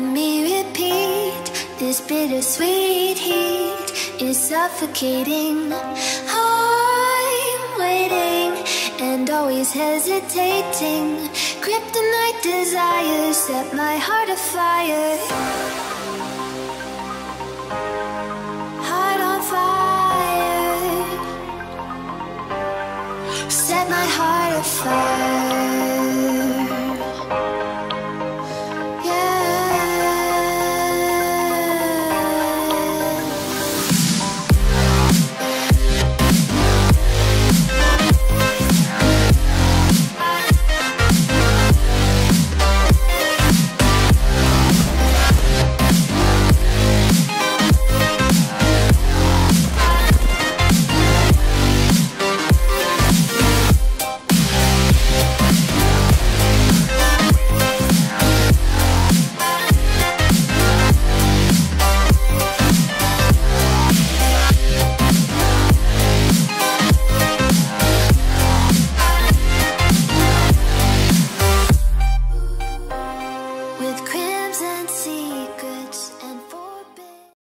me repeat. This bittersweet heat is suffocating. I'm waiting and always hesitating. Kryptonite desires set my heart afire.